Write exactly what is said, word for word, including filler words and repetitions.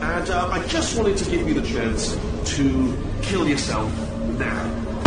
and uh, I just wanted to give you the chance to kill yourself now.